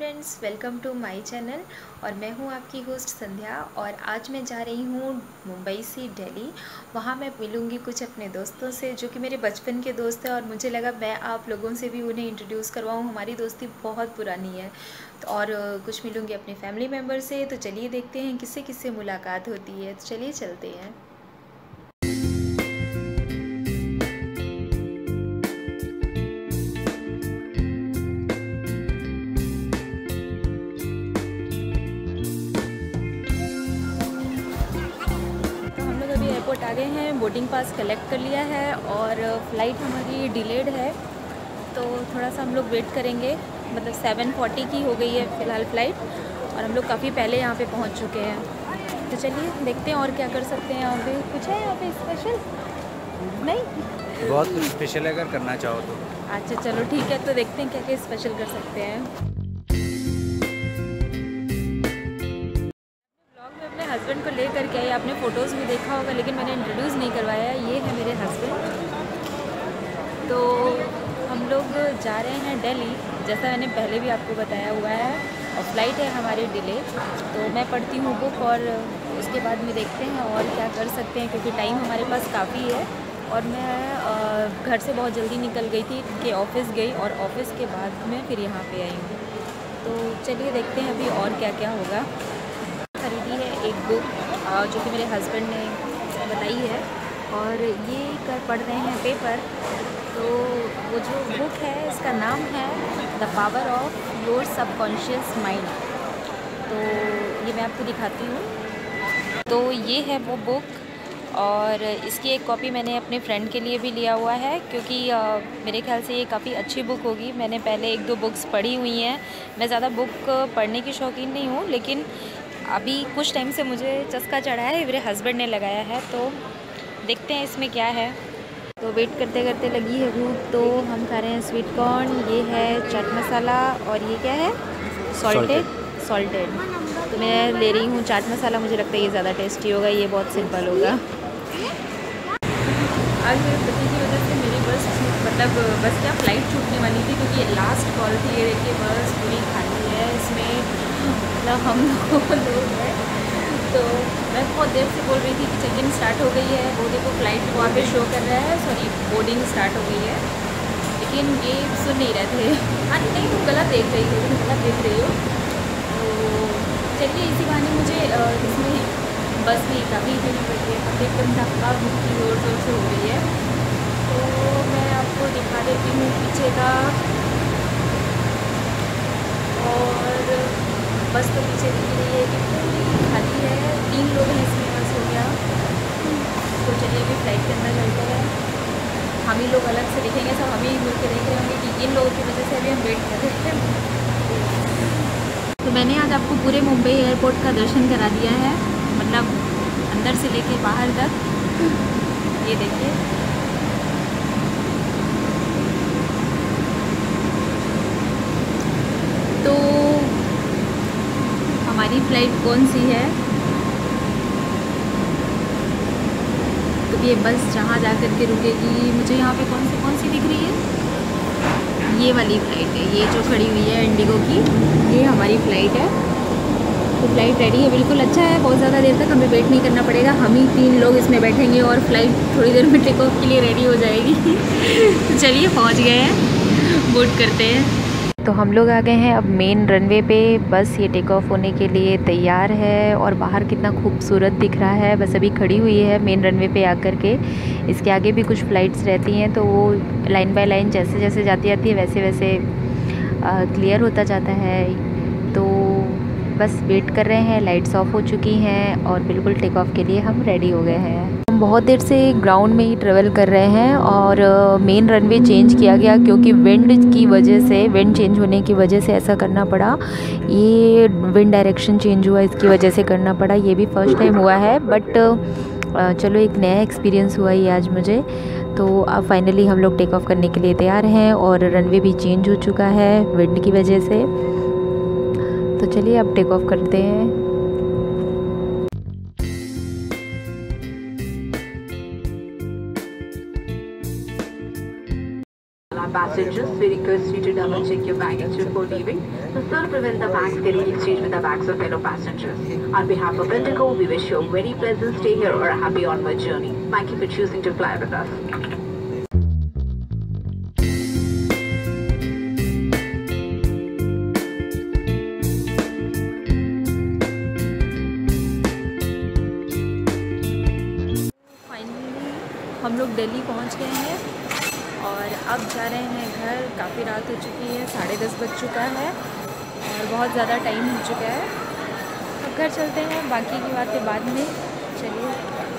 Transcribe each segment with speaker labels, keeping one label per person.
Speaker 1: Friends, welcome to my channel. और मैं हूं आपकी होस्ट संध्या। और आज मैं जा रही हूं मुंबई से दिल्ली। वहां मैं मिलूंगी कुछ अपने दोस्तों से जो कि मेरे बचपन के दोस्त हैं, और मुझे लगा मैं आप लोगों से भी उन्हें इंट्रोड्यूस करवाऊं। हमारी दोस्ती बहुत पुरानी है। और कुछ मिलूंगी अपने फैमिली मेम्बर से। तो चलिए देखते हैं किससे किससे मुलाकात होती है। तो चलिए चलते हैं। एयरपोर्ट आ गए हैं, बोर्डिंग पास कलेक्ट कर लिया है और फ़्लाइट हमारी डिलेड है, तो थोड़ा सा हम लोग वेट करेंगे। मतलब 7:40 की हो गई है फ़िलहाल फ़्लाइट, और हम लोग काफ़ी पहले यहाँ पे पहुँच चुके हैं। तो चलिए देखते हैं और क्या कर सकते हैं। यहाँ पे कुछ है, यहाँ पे स्पेशल नहीं,
Speaker 2: बहुत कुछ स्पेशल है अगर करना चाहो तो।
Speaker 1: अच्छा चलो ठीक है, तो देखते हैं क्या क्या स्पेशल कर सकते हैं। अपने हस्बैंड को ले करके आई, आपने फ़ोटोज़ में देखा होगा लेकिन मैंने इंट्रोड्यूस नहीं करवाया। ये है मेरे हस्बैंड। तो हम लोग जा रहे हैं दिल्ली, जैसा मैंने पहले भी आपको बताया हुआ है, और फ्लाइट है हमारी डिले। तो मैं पढ़ती हूँ बुक, और उसके बाद में देखते हैं और क्या कर सकते हैं, क्योंकि टाइम हमारे पास काफ़ी है। और मैं घर से बहुत जल्दी निकल गई थी कि ऑफ़िस गई, और ऑफ़िस के बाद में फिर यहाँ पे आई हूँ। तो चलिए देखते हैं अभी और क्या क्या होगा। खरीदी है एक बुक जो कि मेरे हस्बैंड ने बताई है, और ये कर पढ़ रहे हैं पेपर। तो वो जो बुक है इसका नाम है the power of your subconscious mind. तो ये मैं आपको दिखाती हूँ। तो ये है वो बुक, और इसकी एक कॉपी मैंने अपने फ्रेंड के लिए भी लिया हुआ है, क्योंकि मेरे ख्याल से ये काफ़ी अच्छी बुक होगी। मैंने पहले एक दो बुक्स पढ़ी हुई हैं। मैं ज़्यादा बुक पढ़ने की शौकीन नहीं हूँ, लेकिन अभी कुछ टाइम से मुझे चस्का चढ़ा है, मेरे हस्बैंड ने लगाया है। तो देखते हैं इसमें क्या है। तो वेट करते करते लगी है भूख, तो हम खा रहे हैं स्वीट कॉर्न। ये है चाट मसाला, और ये क्या है, सॉल्टेड। तो मैं ले रही हूँ चाट मसाला, मुझे लगता है ये ज़्यादा टेस्टी होगा, ये बहुत सिंपल होगा। आज मेरे पति की वजह से मेरी बस क्या फ़्लाइट छूटने वाली थी, क्योंकि लास्ट कॉल थी। ये देखिए बस पूरी खाली है, इसमें मतलब हम लोग हैं। तो मैं बहुत देर से बोल रही थी कि चेक इन स्टार्ट हो गई है, वो देखो फ़्लाइट वहाँ पे शो कर रहा है, सॉरी बोर्डिंग स्टार्ट हो गई है, लेकिन ये सुन नहीं रहे थे। हाँ नहीं, तुम गलत देख रही हो, गलत देख रही हो। तो चलिए इसी बहाने मुझे इसमें बस भी काफ़ी देरी पड़ रही है, काफ़ी एकदम धक्का मुक्की ज़ोर ज़ोर से हो रही है। तो मैं आपको दिखा देती हूँ पीछे का, और बस तो पीछे दिख रही है कि पूरी खाली है। 3 लोग हैं इसमें, बस हो गया। तो चलिए अभी फ्लाइट के अंदर चलते हैं। हम ही लोग अलग से देखेंगे, सब हम ही मिल के देख रहे होंगे कि इन लोगों की वजह से अभी हम वेट कर रहे हैं। तो मैंने आज आपको पूरे मुंबई एयरपोर्ट का दर्शन करा दिया है, मतलब अंदर से लेके बाहर तक। ये देखिए, तो हमारी फ़्लाइट कौन सी है, तो ये बस जहाँ जा कर के रुकेगी, मुझे यहाँ पे कौन सी दिख रही है, ये वाली फ़्लाइट है, ये जो खड़ी हुई है इंडिगो की, ये हमारी फ़्लाइट है। तो फ़्लाइट रेडी है, बिल्कुल अच्छा है। बहुत ज़्यादा देर तक हमें वेट नहीं करना पड़ेगा, हम ही 3 लोग इसमें बैठेंगे और फ़्लाइट थोड़ी देर में टेक ऑफ के लिए रेडी हो जाएगी। तो चलिए पहुँच गए हैं, बोर्ड करते हैं। तो हम लोग आ गए हैं अब मेन रनवे पे। बस ये टेक ऑफ होने के लिए तैयार है, और बाहर कितना खूबसूरत दिख रहा है। बस अभी खड़ी हुई है मेन रनवे पे आकर के। इसके आगे भी कुछ फ़्लाइट्स रहती हैं, तो वो लाइन बाय लाइन जैसे जैसे जाती है वैसे वैसे क्लियर होता जाता है। तो बस वेट कर रहे हैं, लाइट्स ऑफ हो चुकी हैं, और बिल्कुल टेक ऑफ के लिए हम रेडी हो गए हैं। हम बहुत देर से ग्राउंड में ही ट्रेवल कर रहे हैं, और मेन रनवे चेंज किया गया क्योंकि विंड की वजह से, विंड चेंज होने की वजह से ऐसा करना पड़ा। ये विंड डायरेक्शन चेंज हुआ, इसकी वजह से करना पड़ा। ये भी फर्स्ट टाइम हुआ है, बट चलो एक नया एक्सपीरियंस हुआ ये आज मुझे। तो अब फाइनली हम लोग टेक ऑफ करने के लिए तैयार हैं, और रनवे भी चेंज हो चुका है विंड की वजह से। तो चलिए अब टेक ऑफ करते हैं।
Speaker 3: all our passengers, we request you to double check your baggage before leaving. This will prevent the bags getting exchanged with the bags of fellow passengers. On behalf of Indigo, we wish you a very pleasant stay here or a happy onward journey. Thank you for choosing to fly with us.
Speaker 1: हम लोग दिल्ली पहुंच गए हैं और अब जा रहे हैं घर। काफ़ी रात हो चुकी है, 10:30 बज चुका है और बहुत ज़्यादा टाइम हो चुका है। अब घर चलते हैं, बाकी की बातें बाद में। चलिए,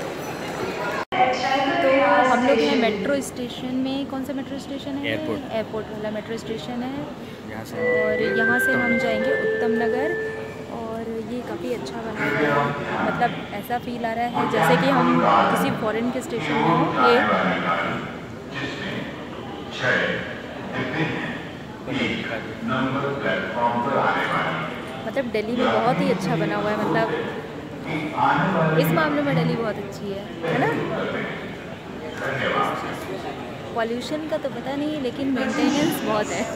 Speaker 1: तो हम लोग हैं मेट्रो स्टेशन में। कौन सा मेट्रो स्टेशन है? एयरपोर्ट वाला मेट्रो स्टेशन है। और यहाँ से हम जाएंगे उत्तम नगर। और ये काफ़ी अच्छा बना हुआ है, मतलब ऐसा फील आ रहा है जैसे कि हम किसी फॉरेन के स्टेशन में हों। ये मतलब दिल्ली में बहुत ही अच्छा बना हुआ है। मतलब इस मामले में दिल्ली बहुत अच्छी है ना। पॉल्यूशन का तो पता नहीं, लेकिन मेंटेनेंस बहुत है।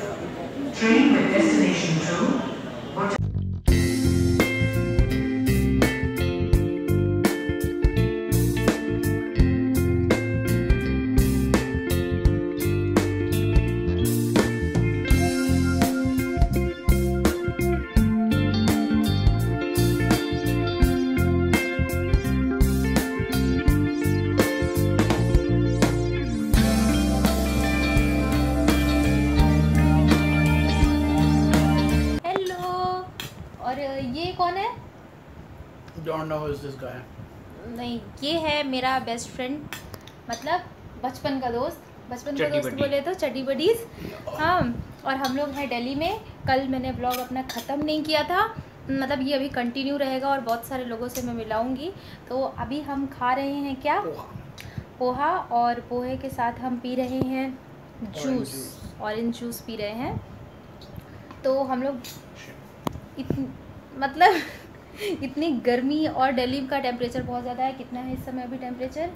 Speaker 1: ये कौन है?
Speaker 4: Don't know who is this guy.
Speaker 1: नहीं, ये है मेरा बेस्ट फ्रेंड, मतलब बचपन का दोस्त। बचपन का दोस्त बोले तो चड्डी बडीज। हाँ, और हम लोग हैं दिल्ली में। कल मैंने ब्लॉग अपना ख़त्म नहीं किया था, मतलब ये अभी कंटिन्यू रहेगा और बहुत सारे लोगों से मैं मिलाऊंगी। तो अभी हम खा रहे हैं क्या? पोहा। और पोहे के साथ हम पी रहे हैं जूस, ऑरेंज जूस पी रहे हैं। तो हम लोग मतलब इतनी गर्मी और दिल्ली का टेम्परेचर बहुत ज़्यादा है। कितना है इस समय अभी टेम्परेचर?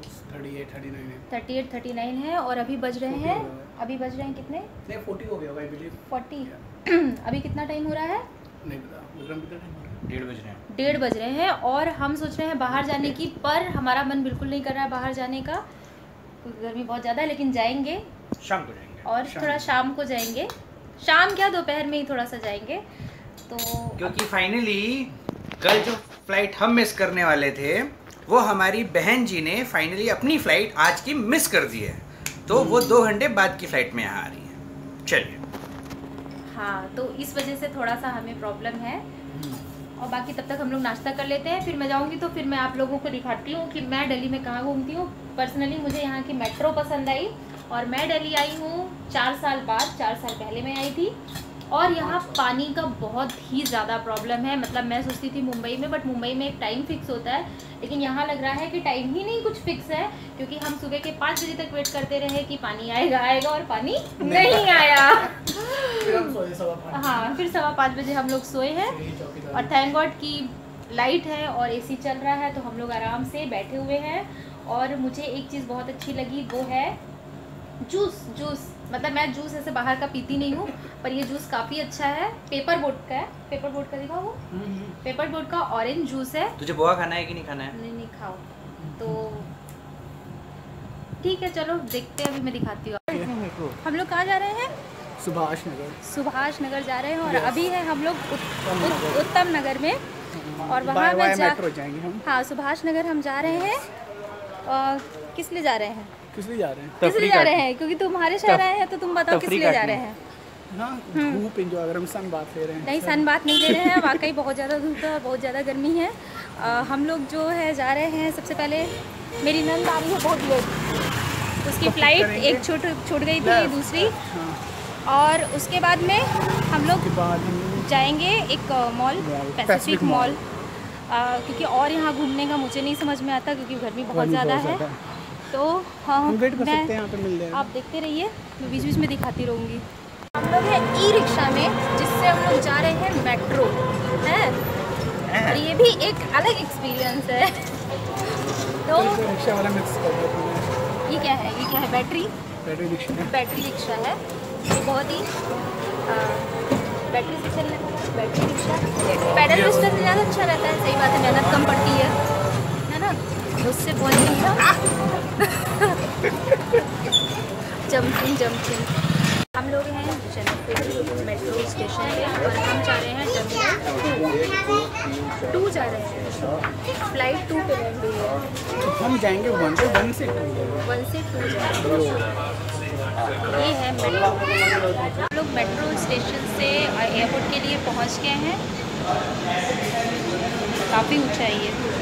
Speaker 1: 38-39 है। और अभी बज रहे हैं कितने?
Speaker 4: 40 हो गया,
Speaker 1: 40। अभी कितना टाइम हो रहा है?
Speaker 4: नहीं पता।
Speaker 2: 1:30
Speaker 1: बज रहे हैं। और हम सोच रहे हैं बाहर जाने की, पर हमारा मन बिल्कुल नहीं कर रहा है बाहर जाने का, क्योंकि गर्मी बहुत ज़्यादा है। लेकिन जाएंगे,
Speaker 2: शाम को जाएंगे।
Speaker 1: और थोड़ा शाम को जाएंगे। शाम क्या, दोपहर में ही थोड़ा सा जाएंगे। तो
Speaker 2: क्योंकि फाइनली कल जो फ्लाइट हम मिस करने वाले थे, वो हमारी बहन जी ने फाइनली अपनी फ्लाइट आज की मिस कर दी है। तो वो 2 घंटे बाद की फ्लाइट में यहाँ आ रही है। चलिए।
Speaker 1: हाँ, तो इस वजह से थोड़ा सा हमें प्रॉब्लम है। और बाकी तब तक हम लोग नाश्ता कर लेते हैं, फिर मैं जाऊँगी तो फिर मैं आप लोगों को दिखाती हूँ कि मैं दिल्ली में कहाँ घूमती हूँ। पर्सनली मुझे यहाँ की मेट्रो पसंद आई और मैं दिल्ली आई हूँ 4 साल बाद। 4 साल पहले मैं आई थी। और यहाँ पानी का बहुत ही ज़्यादा प्रॉब्लम है। मतलब मैं सोचती थी मुंबई में, बट मुंबई में एक टाइम फिक्स होता है, लेकिन यहाँ लग रहा है कि टाइम ही नहीं कुछ फिक्स है। क्योंकि हम सुबह के 5 बजे तक वेट करते रहे कि पानी आएगा और पानी नहीं आया। हाँ, फिर 5:15 बजे हम लोग सोए हैं। और थैंक गॉड की लाइट है और एसी चल रहा है, तो हम लोग आराम से बैठे हुए हैं। और मुझे एक चीज़ बहुत अच्छी लगी, वो है जूस। मतलब मैं जूस ऐसे बाहर का पीती नहीं हूँ, पर ये जूस काफ़ी अच्छा है। पेपर बोट का है। पेपर बोट का दिखाओ, वो पेपर बोट का ऑरेंज जूस है।
Speaker 2: तुझे पोहा खाना है कि नहीं खाना है?
Speaker 1: नहीं खाओ तो ठीक है, चलो देखते हैं। अभी मैं दिखाती हूँ। हम लोग कहाँ जा रहे हैं? सुभाष नगर जा रहे हैं। और अभी है हम लोग उत्तम नगर में। और वहाँ में जाएंगे हम। हाँ, सुभाष नगर हम जा रहे हैं। किस लिए जा रहे हैं?
Speaker 4: किस लिए जा रहे हैं?
Speaker 1: क्योंकि तुम्हारे शहर आए हैं, तो तुम बताओ किस लिए जा रहे हैं?
Speaker 4: धूप एंजॉय अगर हम सन बात ले रहे हैं।
Speaker 1: नहीं, सन बात नहीं ले रहे हैं। वाकई बहुत ज़्यादा धूप है और बहुत ज़्यादा गर्मी है। हम लोग जो है जा रहे हैं, सबसे पहले मेरी नंद आ रही है बहुत लेट। उसकी फ़्लाइट एक छूट गई थी, दूसरी। और उसके बाद में हम लोग जाएंगे एक मॉल, पैसिफिक मॉल। क्योंकि और यहाँ घूमने का मुझे नहीं समझ में आता, क्योंकि गर्मी बहुत ज़्यादा है। तो हाँ,
Speaker 4: वेट कर सकते हैं, यहाँ पे मिल जाएगा।
Speaker 1: आप देखते रहिए, मैं बीच बीच में दिखाती रहूँगी। हम लोग हैं ई-रिक्शा में, जिससे हम लोग जा रहे हैं मेट्रो है। और ये भी एक अलग एक्सपीरियंस है। तो
Speaker 4: रिक्शा वाला मिक्स कर देते हैं।
Speaker 1: ये क्या है? बैटरी बैटरी रिक्शा है। ये बहुत ही बैटरी से चलने वाला बैटरी रिक्शा। पैडल रिक्शा से ज़्यादा अच्छा रहता है, सही बात है, मेहनत कम पड़ती है ना। उससे बहुत जंपिंग। हम लोग हैं जनकपुर मेट्रो स्टेशन पे और हम जा रहे हैं टर्मिनल 2 जा रहे हैं। फ्लाइट 2 पे लग गई है।
Speaker 4: हम जाएंगे 1 से 2
Speaker 1: जाएंगे। ये है मेट्रो। हम लोग मेट्रो स्टेशन से एयरपोर्ट के लिए पहुंच गए हैं। काफ़ी ऊंचाई है।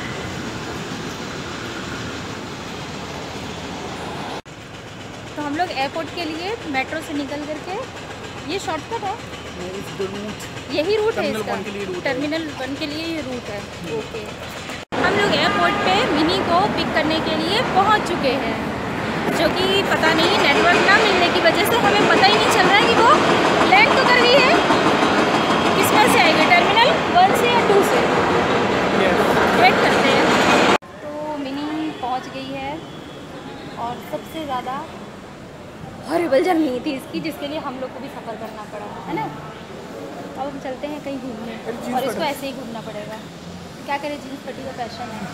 Speaker 1: तो हम लोग एयरपोर्ट के लिए मेट्रो से निकल करके, ये शॉर्टकट है, यही रूट है इसका, टर्मिनल 1 के लिए ये रूट है। ओके, हम लोग एयरपोर्ट पे मिनी को पिक करने के लिए पहुंच चुके हैं, जो कि पता नहीं नेटवर्क ना मिलने की वजह से हमें पता ही नहीं चल रहा है कि वो लैंड तो कर रही है, किस में से आएगी, टर्मिनल 1 से या 2 से। वेट करते हैं। तो मिनी पहुँच गई है और सबसे ज़्यादा हॉरिबल जर्नी थी इसकी, जिसके लिए हम लोग को भी सफ़र करना पड़ा, है ना। अब हम चलते हैं कहीं घूमने और इसको ऐसे ही घूमना पड़ेगा। क्या करें, जीन्स पट्टी का फैशन है।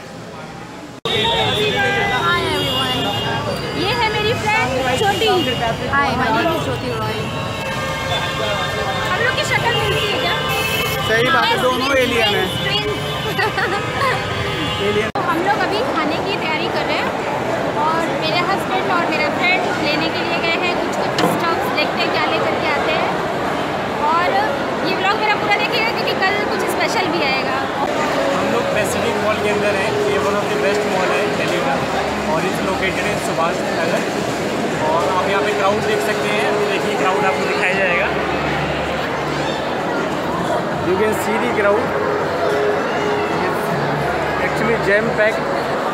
Speaker 1: हाय एवरीवन, ये है मेरी friend Jyoti. Hi, my name is Jyoti Roy. हम लोग की शक्ल मिलती है क्या?
Speaker 4: सही बात है, दोनों एलियन हैं।
Speaker 1: हम लोग अभी खाने की तैयारी कर रहे हैं और मेरे हस्बैंड और मेरा फ्रेंड लेने के लिए गए हैं। कुछ स्टॉप्स देखते हैं क्या लेकर के आते हैं। और ये व्लॉग मेरा पूरा देखिएगा क्योंकि कल कुछ स्पेशल भी आएगा।
Speaker 5: हम लोग पैसिफिक मॉल के अंदर हैं। ये one of the best mall है दिल्ली का और इस लोकेटेड है सुभाष नगर। और आप यहाँ पे क्राउड देख सकते हैं। देखिए क्राउड आपको दिखाया जाएगा। You can see the crowd actually jam packed.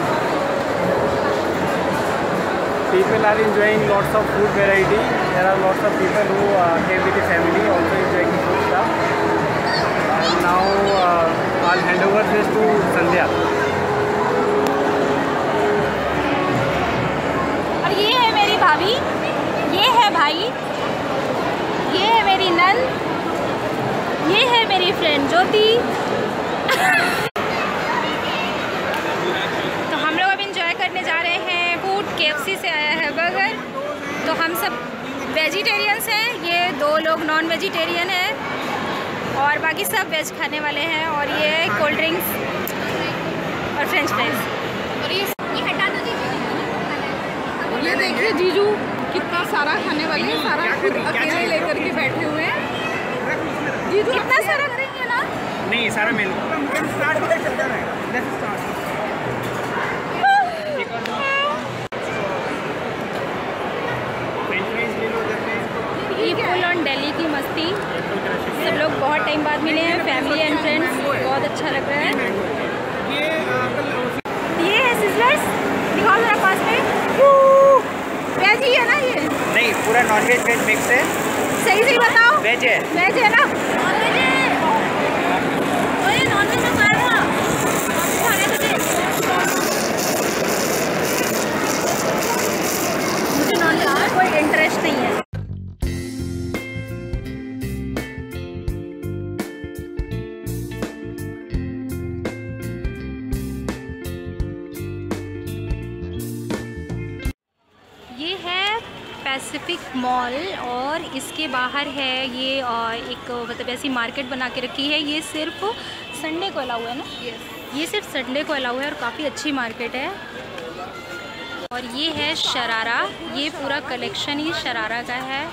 Speaker 5: People are enjoying lots of food variety. There are lots of people who came with the family also enjoying the food stuff. And now I'll hand over this to Sandhya.
Speaker 1: और ये है मेरी भाभी, ये है भाई, ये है मेरी नंद, ये है मेरी फ्रेंड ज्योति। तो हम लोग अब इंजॉय करने जा रहे हैं। KFC से आया है बर्गर। तो हम सब वेजिटेरियंस हैं, ये 2 लोग नॉन वेजिटेरियन हैं और बाकी सब वेज खाने वाले हैं। और ये कोल्ड ड्रिंक्स और फ्रेंच फ्राइज। और ये हटा दो जीजू।
Speaker 6: ये देखिए जीजू कितना सारा खाने वाले हैं, सारा खुद अकेले लेकर के बैठे हुए हैं। जीजू
Speaker 1: कितना सारा करेंगे ना?
Speaker 2: नहीं, सारा मेनू।
Speaker 1: ये फुल ऑन दिल्ली की मस्ती। सब लोग बहुत टाइम बाद मिले हैं, फैमिली एंड फ्रेंड्स। बहुत अच्छा लग रहा है। ये है सिज़लर्स, दिखाओ जरा पास में। वेज ही है ना ये?
Speaker 2: नहीं, पूरा नॉन वेज वेज मिक्स है।
Speaker 1: सही से बताओ।
Speaker 2: वेज है।
Speaker 1: वेज है ना? नॉन वेज है। ओए नॉन वेज में खाना खाने तो दे। मुझे नॉन वेज में कोई इंटरेस्ट नहीं है। ये है पैसिफिक मॉल और इसके बाहर है ये एक मतलब ऐसी मार्केट बना के रखी है। ये सिर्फ संडे को अलाउ है ना? ये सिर्फ संडे को अलाउ है और काफ़ी अच्छी मार्केट है। और ये है शरारा, ये पूरा कलेक्शन ही शरारा का है।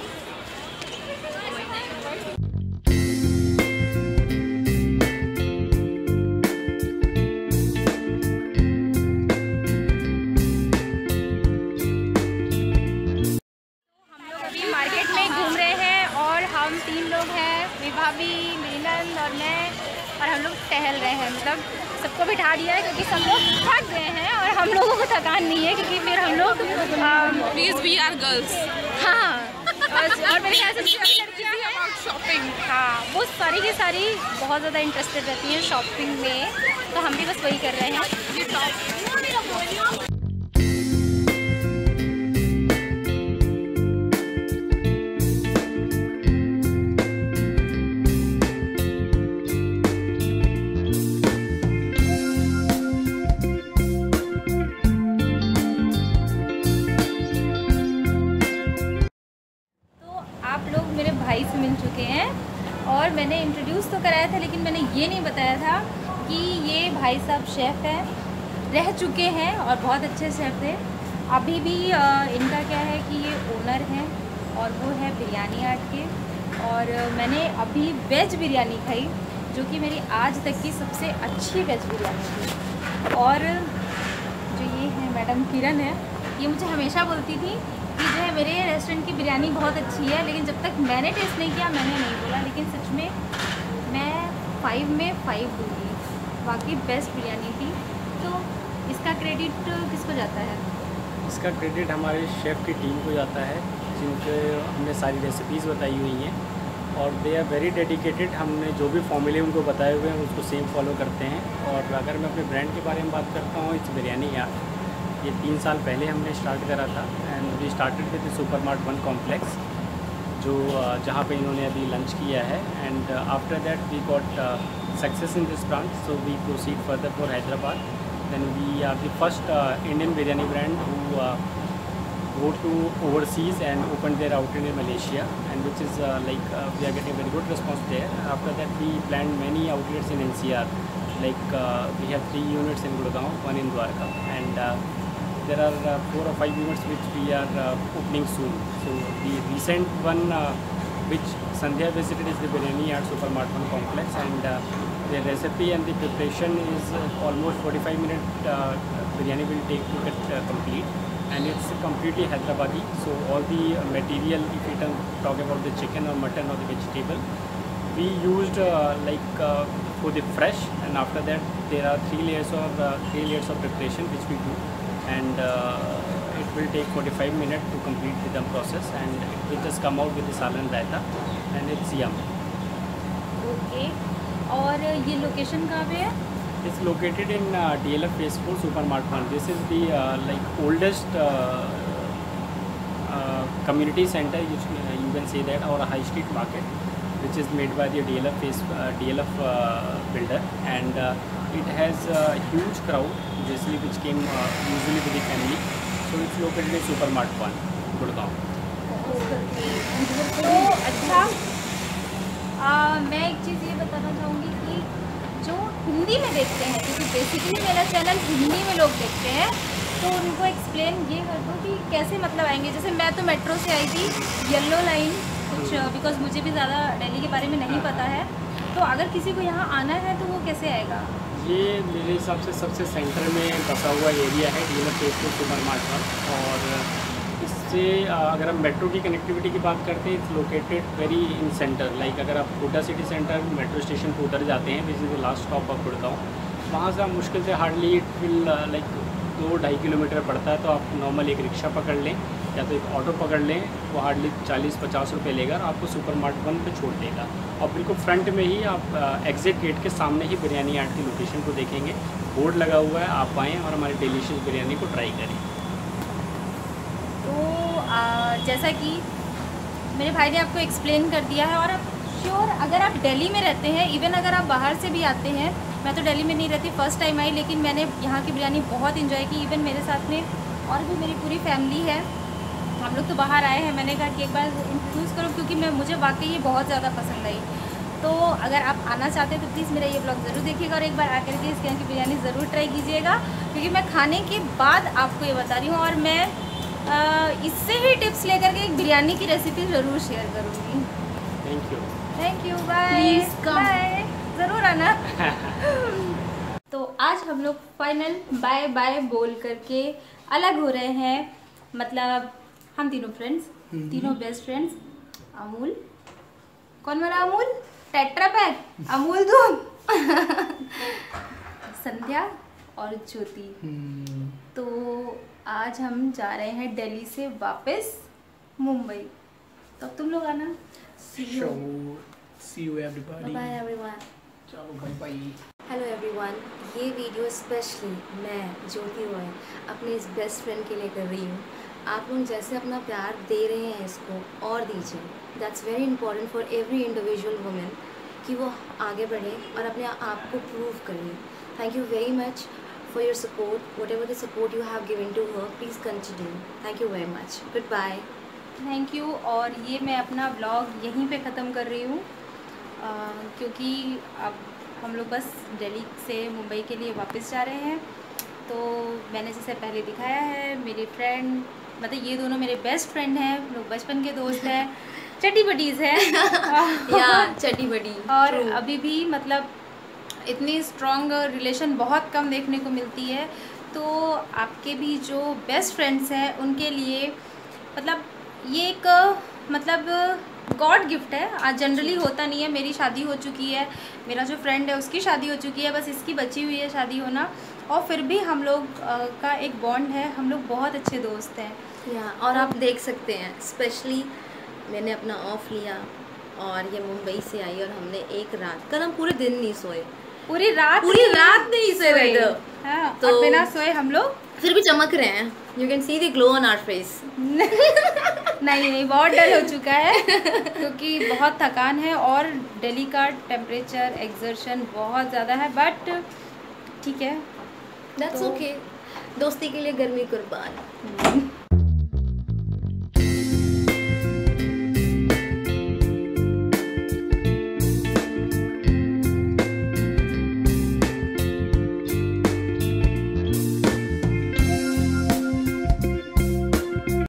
Speaker 1: भाभी, मेरी नंद और मैं, और हम लोग टहल रहे हैं। मतलब सबको बिठा दिया है क्योंकि सब लोग थक गए हैं और हम लोगों को थकान नहीं है क्योंकि फिर हम लोग
Speaker 6: प्लीज वी आर गर्ल्स।
Speaker 1: हाँ, और मेरे ख्याल से लड़कियाँ हैं
Speaker 6: शॉपिंग।
Speaker 1: हाँ, वो सारी की सारी बहुत ज़्यादा इंटरेस्टेड रहती हैं शॉपिंग में। तो हम भी बस वही कर रहे हैं। भाई से मिल चुके हैं और मैंने इंट्रोड्यूस तो कराया था, लेकिन मैंने ये नहीं बताया था कि ये भाई साहब शेफ़ हैं, रह चुके हैं और बहुत अच्छे शेफ़ थे। अभी भी इनका क्या है कि ये ओनर हैं और वो है बिरयानी आर्ट के। और मैंने अभी वेज बिरयानी खाई जो कि मेरी आज तक की सबसे अच्छी वेज बिरयानी थी। और जो ये है मैडम किरण है, ये मुझे हमेशा बोलती थी कि जो है मेरे रेस्टोरेंट की बिरयानी बहुत अच्छी है, लेकिन जब तक मैंने टेस्ट नहीं किया मैंने नहीं बोला। लेकिन सच में मैं 5 में 5 दूँगी, बाकी बेस्ट बिरयानी थी। तो इसका क्रेडिट किसको जाता है?
Speaker 5: इसका क्रेडिट हमारे शेफ़ की टीम को जाता है, जिनके हमने सारी रेसिपीज़ बताई हुई हैं और दे आर वेरी डेडिकेटेड। हमने जो भी फॉर्मूले उनको बताए हुए हैं उसको सेम फॉलो करते हैं। और अगर मैं अपने ब्रांड के बारे में बात करता हूँ, इट्स बिरयानी आर्ट। ये 3 साल पहले हमने स्टार्ट करा था and we started with super mart 1 complex, जो जहाँ पे इन्होंने अभी लंच किया है। And after that we got success in this branch, so we proceed further for Hyderabad. Then we are the first Indian biryani brand who go to overseas and open their outlet in Malaysia, and which is we are getting very good response there. After that we planned many outlets in NCR, we have 3 units in Gurgaon, 1 in Dwarka, and there are 4 or 5 units which we are opening soon. So the recent one which Sandhya visited is the Biryani Art Supermart 1 complex, and the recipe and the preparation is almost 45 minute biryani will take to get complete. And it's completely Hyderabadi, so all the material, if we talk about the chicken or mutton or the vegetable, we used for the fresh, and after that there are 3 layers of preparation which we do, and it will take 45 minutes to complete the dum process, and it will just come out with the salan raita, and it's yum.
Speaker 1: Okay, और ये location कहाँ पे है?
Speaker 5: It's located in DLF Phase 4 Supermart 1. This is the oldest community center, you can say that, or a high street market, which is made by the DLF builder, and it has a huge crowd, basically, which came usually with the family. So it's located in Supermart 1, Gurgaon.
Speaker 1: तो अच्छा, मैं एक चीज़ ये बताना चाहूँगी कि जो हिंदी में देखते हैं, क्योंकि बेसिकली मेरा चैनल हिंदी में लोग देखते हैं, तो उनको एक्सप्लेन ये कर दो कि कैसे मतलब आएंगे। जैसे मैं तो मेट्रो से आई थी, येलो लाइन कुछ, बिकॉज मुझे भी ज़्यादा दिल्ली के बारे में नहीं पता है, तो अगर किसी को यहाँ आना है तो वो कैसे आएगा?
Speaker 5: ये मेरे हिसाब से सबसे सेंटर में बसा हुआ एरिया है DLF Phase 4 सुपरमार्ट 1, और इससे अगर हम मेट्रो की कनेक्टिविटी की बात करते हैं, it's located very in centre. अगर आप Kota city centre metro station पर उतर जाते हैं, which is the last stop of Gurgaon, वहाँ से आप मुश्किल से हार्डली इट विल 2-2.5 किलोमीटर पड़ता है। तो आप नॉर्मल एक रिक्शा पकड़ लें या तो एक ऑटो पकड़ लें, वो हार्डली 40-50 रुपये लेगा और आपको सुपरमार्ट 1 पे छोड़ देगा। और बिल्कुल फ्रंट में ही आप एग्जिट गेट के सामने ही बिरयानी आर्ट की लोकेशन को देखेंगे, बोर्ड लगा हुआ है, आप आएँ और हमारी डिलीशियस बिरयानी को ट्राई करें।
Speaker 1: तो जैसा कि मेरे भाई ने आपको एक्सप्लेन कर दिया है, और आप श्योर अगर आप दिल्ली में रहते हैं, इवन अगर आप बाहर से भी आते हैं, मैं तो दिल्ली में नहीं रहती, फ़र्स्ट टाइम आई, लेकिन मैंने यहाँ की बिरयानी बहुत इन्जॉय की। इवन मेरे साथ में और भी मेरी पूरी फैमिली है, हम लोग तो बाहर आए हैं। मैंने कहा कि एक बार इंट्रोड्यूस करो, क्योंकि मुझे वाकई ये बहुत ज़्यादा पसंद आई। तो अगर आप आना चाहते हैं तो प्लीज़ मेरा ये ब्लॉग ज़रूर देखिएगा और एक बार आकर के इसके यहाँ की बिरयानी ज़रूर ट्राई कीजिएगा, क्योंकि मैं खाने के बाद आपको ये बता रही हूँ, और मैं इससे ही टिप्स लेकर के एक बिरयानी की रेसिपी ज़रूर शेयर करूँगी।
Speaker 5: थैंक यू,
Speaker 1: बाय, बाय, ज़रूर आना। तो आज हम लोग फाइनल बाय बाय बोल करके अलग हो रहे हैं, मतलब हम तीनों फ्रेंड्स, तीनों बेस्ट फ्रेंड्स। अमूल, कौन वाला अमूल? टेट्रा पैक अमूल दूध। संध्या और ज्योति। तो आज हम जा रहे हैं दिल्ली से वापस मुंबई, तो तुम लोग आना।
Speaker 4: See you everybody.
Speaker 7: Bye everyone.
Speaker 4: चलो बाय।
Speaker 7: हेलो एवरीवन, ये वीडियो स्पेशली मैं ज्योति रॉय अपने इस बेस्ट फ्रेंड के लिए कर रही हूँ। आप लोग जैसे अपना प्यार दे रहे हैं इसको और दीजिए। That's very important for every individual women कि वो आगे बढ़े और अपने आप को प्रूव करें। Thank you very much for your support, whatever the support you have given to her, please continue. Thank you very much, good bye.
Speaker 1: Thank you. और ये मैं अपना व्लॉग यहीं पे ख़त्म कर रही हूँ क्योंकि अब हम लोग बस दिल्ली से मुंबई के लिए वापस जा रहे हैं। तो मैंने जैसे पहले दिखाया है, मेरे फ्रेंड मतलब ये दोनों मेरे बेस्ट फ्रेंड हैं, लोग बचपन के दोस्त हैं, चटी बडीज़ हैं
Speaker 7: या चटी बडी।
Speaker 1: और अभी भी मतलब इतनी स्ट्रॉन्ग रिलेशन बहुत कम देखने को मिलती है। तो आपके भी जो बेस्ट फ्रेंड्स हैं उनके लिए मतलब ये एक मतलब गॉड गिफ्ट है। आज जनरली होता नहीं है। मेरी शादी हो चुकी है, मेरा जो फ्रेंड है उसकी शादी हो चुकी है, बस इसकी बची हुई है शादी होना, और फिर भी हम लोग का एक बॉन्ड है, हम लोग बहुत अच्छे दोस्त हैं।
Speaker 7: या और आप देख सकते हैं स्पेशली मैंने अपना ऑफ लिया और ये मुंबई से आई और हमने एक रात, कल हम पूरे दिन नहीं सोए,
Speaker 1: पूरी रात
Speaker 7: नहीं सोए रहे थे।
Speaker 1: हाँ,
Speaker 7: तो
Speaker 1: और बिना सोए हम लोग
Speaker 7: फिर भी चमक रहे हैं। You can see the glow on our face.
Speaker 1: नहीं बहुत डल हो चुका है क्योंकि बहुत थकान है और दिल्ली का टेम्परेचर एक्सर्शन बहुत ज़्यादा है, बट ठीक है,
Speaker 7: दैट्स ओके। दोस्ती के लिए गर्मी कुर्बान।